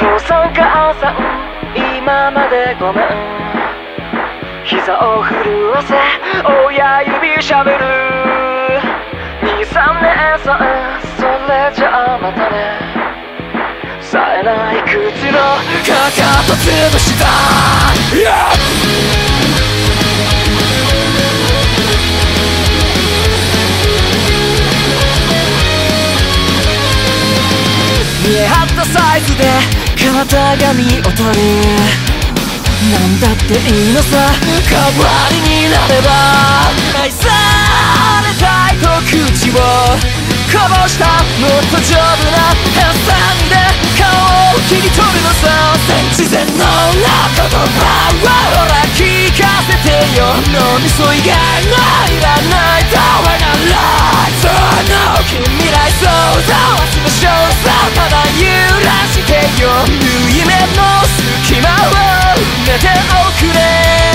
父さん母さん今までごめん。膝を震わせ親指しゃべる。2、3年それじゃあまたね。冴えない口のかかと潰した、見え張ったサイズで肩が見劣る。なんだっていいのさ、代わりになれば。愛されたいと口をこぼした、もっと丈夫なハサミで顔を切り取るのさ。自然のな言葉をほら聞かせてよ。脳みそ以外のいらないたわならその近未来想像はしましょうさ。ただ揺らしてよ、夢の隙間を埋めておくれ。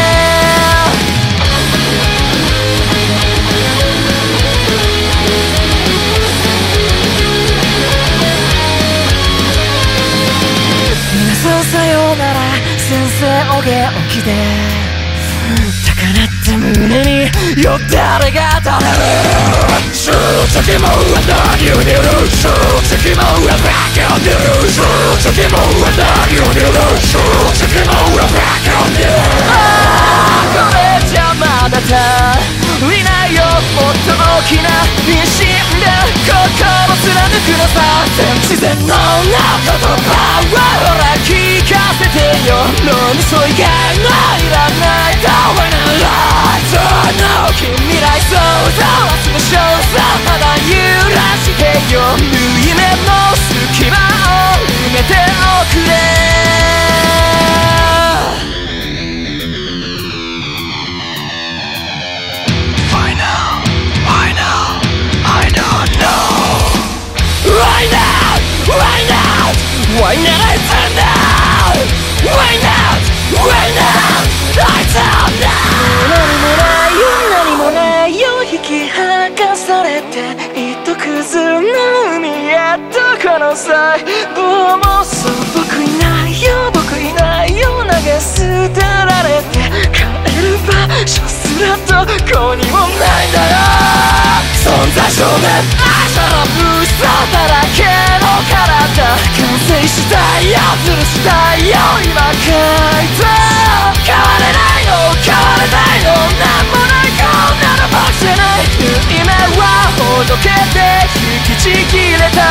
皆さんさようなら、先生お元気で。高鳴った胸によだれが垂れる。正直もう何を寝る、正直もうバカを寝る、正直もう何を寝る、正直もうバカを寝る。これじゃまだ足りないよ、もっと大きなミシンで心貫くのさ。自然のな言葉をほら聞かせてよ。脳みそ以外のいらないたわならその近未来想像はしましょうさ。ただ揺らしてよ、夢の隙間を埋めておくれ。Why now? Why now? I don't know. Why now? Why now? Why not I turn now? Why not? Why not? I turn now. 何もないよ引き剥がされて糸くずの海へとこの際棒もそう僕いないよ僕いないよ投げ捨てられて帰る場所すらどこにもないんだよ。存在証明朝のブスだらけの体完成したいよ吊るしたいよ今書いた。変われないの変われないのなんもないこんなの僕じゃない。夢はほどけて引きちぎれた